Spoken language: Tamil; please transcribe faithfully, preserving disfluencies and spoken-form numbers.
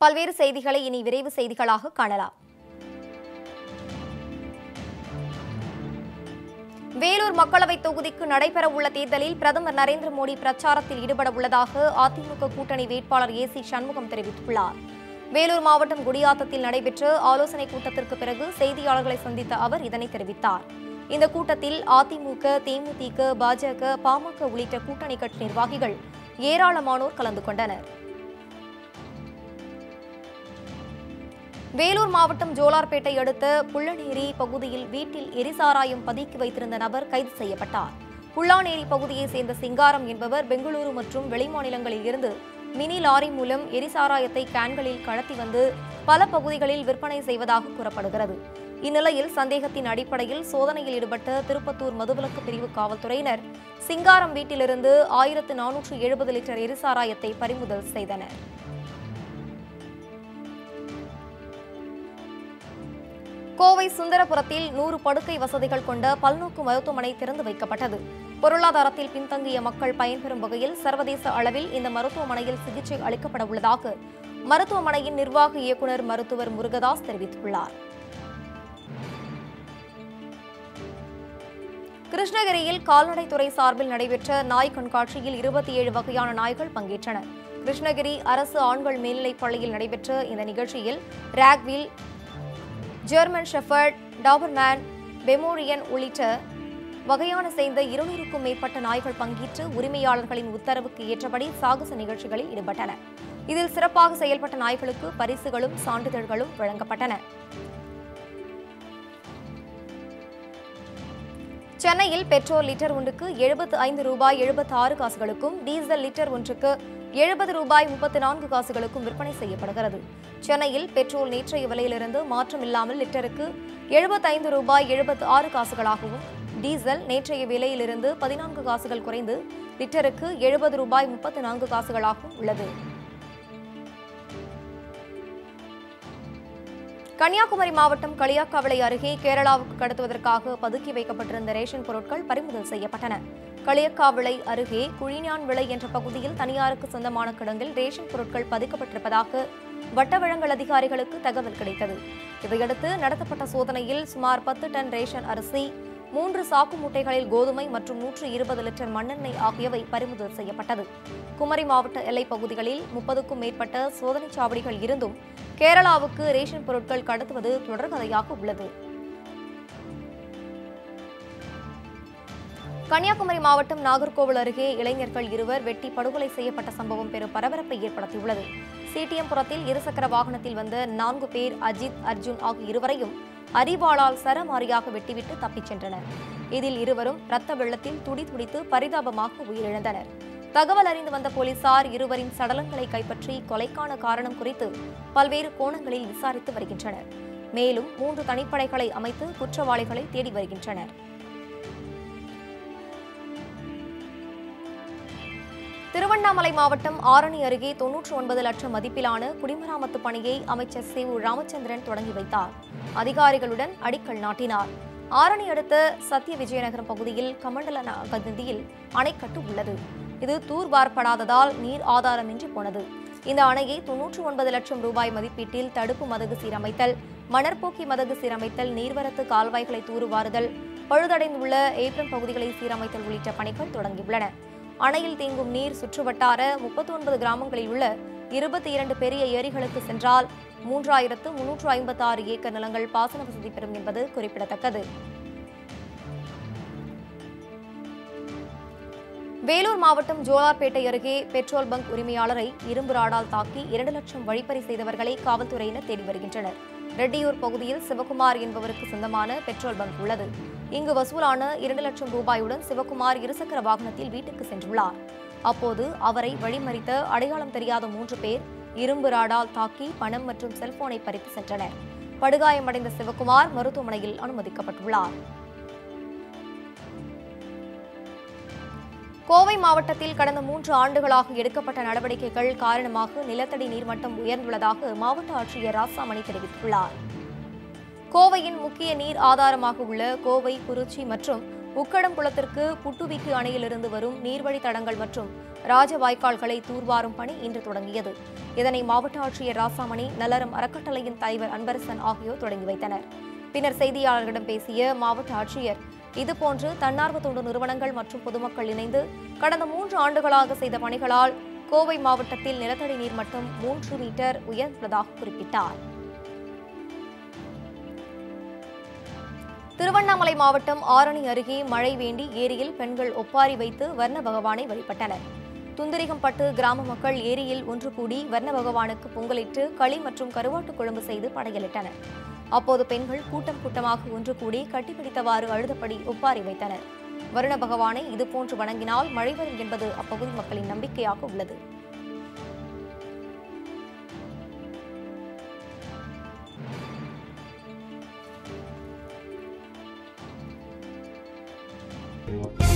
பல்வேறு செய்திகளை இனி விரைவு செய்திகளாக காணலாம். வேலூர் மக்களவைத் தொகுதிக்கு நடைபெறவுள்ள தேர்தலில் பிரதமர் நரேந்திர மோடி பிரச்சாரத்தில் ஈடுபட உள்ளதாக அதிமுக கூட்டணி வேட்பாளர் ஏ சி சண்முகம் தெரிவித்துள்ளார். வேலூர் மாவட்டம் குடியாத்தத்தில் நடைபெற்ற ஆலோசனைக் கூட்டத்திற்கு பிறகு செய்தியாளர்களை சந்தித்த அவர் இதனை தெரிவித்தார். இந்த கூட்டத்தில் அதிமுக, தேமுதிக, பாஜக, பாமக உள்ளிட்ட கூட்டணி கட்சி நிர்வாகிகள் ஏராளமானோர் கலந்து கொண்டனர். வேலூர் மாவட்டம் ஜோலார்பேட்டை அடுத்த புள்ளநேரி பகுதியில் வீட்டில் எரிசாராயம் பதுக்கி வைத்திருந்த நபர் கைது செய்யப்பட்டார். புல்லானேரி பகுதியைச் சேர்ந்த சிங்காரம் என்பவர் பெங்களூரு மற்றும் வெளிமாநிலங்களில் இருந்து மினி லாரி மூலம் எரிசாராயத்தை கேன்களில் கடத்தி வந்து பல பகுதிகளில் விற்பனை செய்வதாக கூறப்படுகிறது. இந்நிலையில் சந்தேகத்தின் அடிப்படையில் சோதனையில் ஈடுபட்ட திருப்பத்தூர் மதுவிலக்கு பிரிவு காவல்துறையினர் சிங்காரம் வீட்டிலிருந்து ஆயிரத்து நானூற்று எழுபது லிட்டர் எரிசாராயத்தை பறிமுதல் செய்தனர். கோவை சுந்தரபுரத்தில் நூறு படுக்கை வசதிகள் கொண்ட பல்நோக்கு மருத்துவமனை திறந்து வைக்கப்பட்டது. பொருளாதாரத்தில் பின்தங்கிய மக்கள் பயன்பெறும் வகையில் சர்வதேச அளவில் இந்த மருத்துவமனையில் சிகிச்சை அளிக்கப்பட உள்ளதாக மருத்துவமனையின் நிர்வாக இயக்குநர் மருத்துவர் முருகதாஸ் தெரிவித்துள்ளார். கிருஷ்ணகிரியில் கால்நடைத்துறை சார்பில் நடைபெற்ற நாய் கண்காட்சியில் இருபத்தி ஏழு வகையான நாய்கள் பங்கேற்றன. கிருஷ்ணகிரி அரசு ஆண்கள் மேல்நிலைப் பள்ளியில் நடைபெற்ற இந்த நிகழ்ச்சியில் Rottweiler, German shepherd, Doberman, Pomeranian உள்ளிட்ட வகையான சேர்ந்த இருநூறுக்கும் மேற்பட்ட நாய்கள் பங்கேற்று உரிமையாளர்களின் உத்தரவுக்கு ஏற்றபடி சாகச நிகழ்ச்சிகளில் ஈடுபட்டன. இதில் சிறப்பாக செயல்பட்ட நாய்களுக்கு பரிசுகளும் சான்றிதழ்களும் வழங்கப்பட்டன. சென்னையில் பெட்ரோல் லிட்டர் ஒன்றுக்கு எழுபத்து ஐந்து ரூபாய் எழுபத்தி ஆறு காசுகளுக்கும், டீசல் லிட்டர் ஒன்றுக்கு எழுபது ரூபாய் முப்பத்தி நான்கு காசுகளுக்கும் விற்பனை செய்யப்படுகிறது. சென்னையில் பெட்ரோல் நேற்றைய விலையிலிருந்து மாற்றமில்லாமல் லிட்டருக்கு எழுபத்தைந்து ரூபாய் எழுபத்தி ஆறு காசுகளாகவும், டீசல் நேற்றைய விலையிலிருந்து பதினான்கு காசுகள் குறைந்து லிட்டருக்கு எழுபது ரூபாய் முப்பத்தி நான்கு காசுகளாகவும் உள்ளது. கன்னியாகுமரி மாவட்டம் களியாக்காவிளை அருகே கேரளாவுக்கு கடத்துவதற்காக பதுக்கி வைக்கப்பட்டிருந்த ரேஷன் பொருட்கள் பறிமுதல் செய்யப்பட்டன. களியக்காவிளை அருகே குழிஞான் விளை என்ற பகுதியில் தனியாருக்கு சொந்தமான கிடங்கில் ரேஷன் பொருட்கள் பதிக்கப்பட்டிருப்பதாக வட்ட வழங்கல் அதிகாரிகளுக்கு தகவல் கிடைத்தது. இதையடுத்து நடத்தப்பட்ட சோதனையில் சுமார் பத்து டன் ரேஷன் அரிசி, மூன்று சாக்கு மூட்டைகளில் கோதுமை மற்றும் நூற்று இருபது லிட்டர் மண்ணெண்ணெய் ஆகியவை பறிமுதல் செய்யப்பட்டது. குமரி மாவட்ட எல்லைப் பகுதிகளில் முப்பதுக்கும் மேற்பட்ட சோதனைச் சாவடிகள் இருந்தும் கேரளாவுக்கு ரேஷன் பொருட்கள் கடத்துவது தொடர்கதையாக உள்ளது. கன்னியாகுமரி மாவட்டம் நாகர்கோவில் அருகே இளைஞர்கள் இருவர் வெட்டி படுகொலை செய்யப்பட்ட சம்பவம் பெரும் பரபரப்பை ஏற்படுத்தியுள்ளது. சிடிஎம்புரத்தில் இருசக்கர வாகனத்தில் வந்த நான்கு பேர் அஜித், அர்ஜுன் ஆகிய இருவரையும் அரிவாளால் சரமாரியாக வெட்டிவிட்டு தப்பிச் சென்றனர். இதில் இருவரும் இரத்த வெள்ளத்தில் துடி துடித்து பரிதாபமாக உயிரிழந்தனர். தகவல் அறிந்து வந்த போலீசார் இருவரின் சடலங்களை கைப்பற்றி கொலைக்கான காரணம் குறித்து பல்வேறு கோணங்களில் விசாரித்து வருகின்றனர். மேலும் மூன்று தனிப்படைகளை அமைத்து குற்றவாளிகளை தேடி வருகின்றனர். திருவண்ணாமலை மாவட்டம் ஆரணி அருகே தொன்னூற்று ஒன்பது லட்சம் மதிப்பிலான குடிமராமத்து பணியை அமைச்சர் சி உ ராமச்சந்திரன் தொடங்கி வைத்தார். அதிகாரிகளுடன் அடிக்கல் நாட்டினார். ஆரணி அடுத்த சத்திய விஜயநகரம் பகுதியில் கமண்டல நதியில் அணைக்கட்டு உள்ளது. இது தூர்வாரப்படாததால் நீர் ஆதாரமின்றி போனது. இந்த அணையை தொன்னூற்று ஒன்பது லட்சம் ரூபாய் மதிப்பீட்டில் தடுப்பு மதகு சீரமைத்தல், மணற்போக்கி மதகு சீரமைத்தல், நீர்வரத்து கால்வாய்களை தூர்வாறுதல், பழுதடைந்துள்ள ஏப்ரம் பகுதிகளை சீரமைத்தல் உள்ளிட்ட பணிகள் தொடங்கியுள்ளன. அணையில் தேங்கும் நீர் சுற்றுவட்டார முப்பத்தி ஒன்பது கிராமங்களில் உள்ள இருபத்தி இரண்டு பெரிய ஏரிகளுக்கு சென்றால் மூன்றாயிரத்து முன்னூற்று ஐம்பத்தி ஆறு ஏக்கர் நிலங்கள் பாசன வசதி பெறும் என்பது குறிப்பிடத்தக்கது. வேலூர் மாவட்டம் ஜோலார்பேட்டை அருகே பெட்ரோல் பங்க் உரிமையாளரை இரும்பு ராடால் தாக்கி இரண்டு லட்சம் வழிப்பறி செய்தவர்களை காவல்துறையினர் தேடி வருகின்றனர். ரெட்டியூர் பகுதியில் சிவகுமார் என்பவருக்கு சொந்தமான பெட்ரோல் பங்க் உள்ளது. இங்கு வசூலான இரண்டு லட்சம் ரூபாயுடன் சிவகுமார் இருசக்கர வாகனத்தில் வீட்டுக்கு சென்றுள்ளார். அப்போது அவரை வழிமறித்த அடையாளம் தெரியாத மூன்று பேர் இரும்பு ராடால் தாக்கி பணம் மற்றும் செல்போனை பறித்து சென்றனர். படுகாயமடைந்த சிவகுமார் மருத்துவமனையில் அனுமதிக்கப்பட்டுள்ளார். கோவை மாவட்டத்தில் கடந்த மூன்று ஆண்டுகளாக எடுக்கப்பட்ட நடவடிக்கைகள் காரணமாக நிலத்தடி நீர்மட்டம் உயர்ந்துள்ளதாக மாவட்ட ஆட்சியர் ராசாமணி தெரிவித்துள்ளார். கோவையின் முக்கிய நீர் ஆதாரமாக உள்ள கோவை, குறிச்சி மற்றும் உக்கடம் குளத்திற்கு புட்டுவிக்கு அணையிலிருந்து வரும் நீர்வழி தடங்கள் மற்றும் ராஜ வாய்க்கால்களை தூர்வாரும் பணி இன்று தொடங்கியது. இதனை மாவட்ட ஆட்சியர் ராசாமணி, நலரம் அறக்கட்டளையின் தலைவர் அன்பரசன் ஆகியோர் தொடங்கி வைத்தனர். பின்னர் செய்தியாளர்களிடம் பேசிய மாவட்ட ஆட்சியர், இதுபோன்று தன்னார்வ தொண்டு நிறுவனங்கள் மற்றும் பொதுமக்கள் இணைந்து கடந்த மூன்று ஆண்டுகளாக செய்த பணிகளால் கோவை மாவட்டத்தில் நிலத்தடி நீர் மட்டம் மூன்று மீட்டர் உயர்ந்துள்ளதாக குறிப்பிட்டார். திருவண்ணாமலை மாவட்டம் ஆரணி அருகே மழை வேண்டி ஏரியில் பெண்கள் ஒப்பாரி வைத்து வர்ண பகவானை வழிபட்டனர். துந்திரிகம்பட்டு கிராம மக்கள் ஏரியில் ஒன்று கூடி வர்ண பகவானுக்கு பொங்கலிட்டு களி மற்றும் கருவாட்டு குழம்பு செய்து படையலிட்டனர். அப்போது பெண்கள் கூட்டம் கூட்டமாக ஒன்று கூடி கட்டிப்பிடித்தவாறு அழுதபடி ஒப்பாரி வைத்தனர். வருண பகவானை இதுபோன்று வணங்கினால் மழை வரும் என்பது அப்பகுதி மக்களின் நம்பிக்கையாக உள்ளது. Thank you.